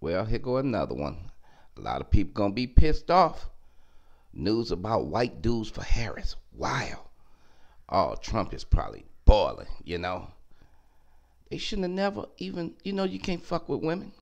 Well, here go another one. A lot of people gonna be pissed off. News about white dudes for Harris. Wow. Oh, Trump is probably boiling, They shouldn't have never even, you can't fuck with women.